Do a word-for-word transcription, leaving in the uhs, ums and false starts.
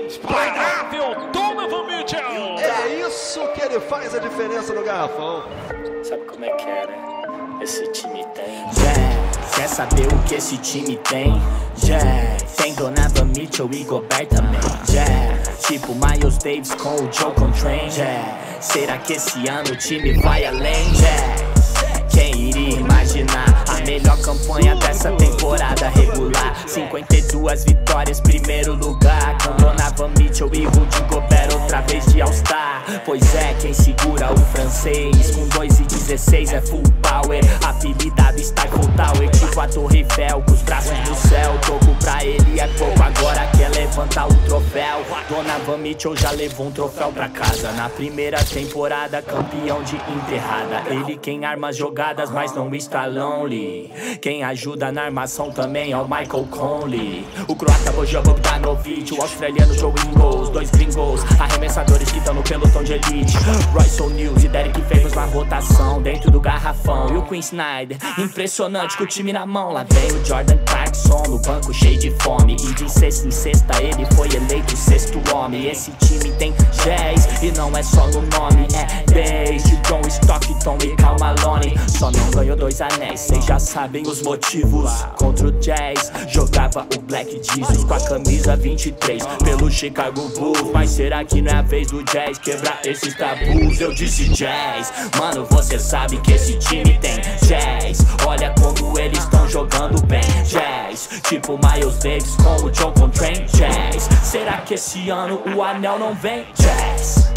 Impagável Donovan Mitchell. É isso que ele faz a diferença no garrafão. Sabe como é que é, né? Esse time tem Jazz. Quer saber o que esse time tem? Jazz. Tem Donovan Mitchell e Gobert também. Jazz. Tipo Miles Davis com o Joe Contrain. Jazz. Será que esse ano o time vai além? Jazz. Quem iria imaginar a melhor campanha dessa temporada regular? Cinquenta e duas vitórias, primeiro lugar, com Donovan Mitchell e Rudy Gobert outra vez de All-Star. Pois é, quem segura o francês com dois e dezesseis é full power, apelidado Stifle Tower, tipo a Torre Eiffel, com os braços no céu. Toco pra ele é pouco, agora quer levantar o troféu. Donovan Mitchell já levou um troféu pra casa na primeira temporada, campeão de enterrada. Ele quem arma as jogadas, mas não está lonely. Quem ajuda na armação também é o Michael Conley. O croata Bojan Bogdanovic, o australiano Joe Ingles, dois gringos, arremessadores que estão no pelotão de elite. Royce O'Neal e Derek Favors na rotação, dentro do garrafão. E o Quinn Snyder, impressionante com o time na mão. Lá vem o Jordan Clarkson no banco cheio de fome, e de sexta em sexta ele foi eleito o sexto homem. Esse time tem jazz e não é só no nome, é desde John Stockton e Karl Malone. Só não ganhou dois anéis, cês já sabem os motivos. Contra o Jazz, jogava o Black Jesus com a camisa vinte e três pelo Chicago Bulls. Mas será que não é a vez do Jazz quebrar esses tabus? Eu disse Jazz, mano, você sabe que esse time tem Jazz. Olha como eles estão jogando bem, Jazz. Tipo Miles Davis com o Joe Contrain, Jazz. Será que esse ano o anel não vem? Jazz.